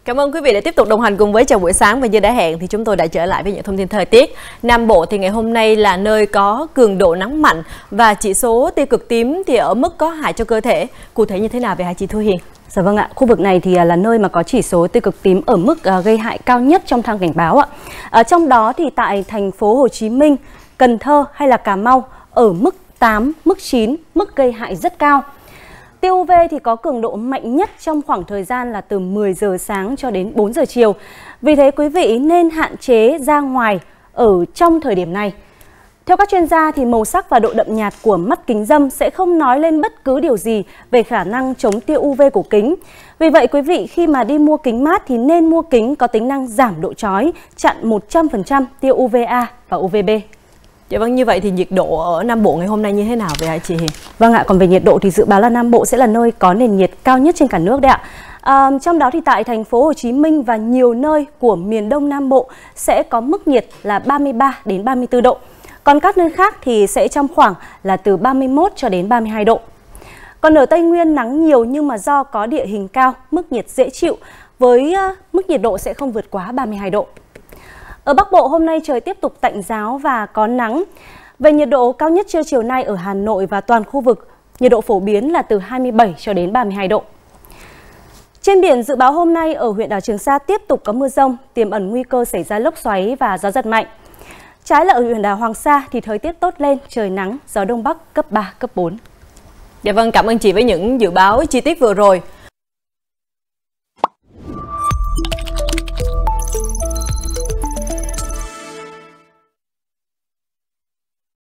Cảm ơn quý vị đã tiếp tục đồng hành cùng với Chào buổi sáng, và như đã hẹn thì chúng tôi đã trở lại với những thông tin thời tiết. Nam Bộ thì ngày hôm nay là nơi có cường độ nắng mạnh và chỉ số tia cực tím thì ở mức có hại cho cơ thể. Cụ thể như thế nào về hả chị Thu Hiền? Dạ vâng ạ, khu vực này thì là nơi mà có chỉ số tia cực tím ở mức gây hại cao nhất trong thang cảnh báo ạ. Trong đó thì tại thành phố Hồ Chí Minh, Cần Thơ hay là Cà Mau ở mức 8, mức 9, mức gây hại rất cao. Tia UV thì có cường độ mạnh nhất trong khoảng thời gian là từ 10 giờ sáng cho đến 4 giờ chiều. Vì thế quý vị nên hạn chế ra ngoài ở trong thời điểm này. Theo các chuyên gia thì màu sắc và độ đậm nhạt của mắt kính râm sẽ không nói lên bất cứ điều gì về khả năng chống tia UV của kính. Vì vậy quý vị khi mà đi mua kính mát thì nên mua kính có tính năng giảm độ chói, chặn 100% tia UVA và UVB. Dạ vâng, như vậy thì nhiệt độ ở Nam Bộ ngày hôm nay như thế nào vậy hả chị Hiền? Vâng ạ, còn về nhiệt độ thì dự báo là Nam Bộ sẽ là nơi có nền nhiệt cao nhất trên cả nước đấy ạ. Trong đó thì tại thành phố Hồ Chí Minh và nhiều nơi của miền Đông Nam Bộ sẽ có mức nhiệt là 33 đến 34 độ. Còn các nơi khác thì sẽ trong khoảng là từ 31 cho đến 32 độ. Còn ở Tây Nguyên nắng nhiều nhưng mà do có địa hình cao, mức nhiệt dễ chịu với mức nhiệt độ sẽ không vượt quá 32 độ. Ở Bắc Bộ hôm nay trời tiếp tục tạnh ráo và có nắng. Về nhiệt độ cao nhất trưa chiều nay ở Hà Nội và toàn khu vực, nhiệt độ phổ biến là từ 27 cho đến 32 độ. Trên biển dự báo hôm nay ở huyện đảo Trường Sa tiếp tục có mưa rông, tiềm ẩn nguy cơ xảy ra lốc xoáy và gió giật mạnh. Trái lại ở huyện đảo Hoàng Sa thì thời tiết tốt lên, trời nắng, gió đông bắc cấp 3, cấp 4. Dạ vâng, cảm ơn chị với những dự báo chi tiết vừa rồi.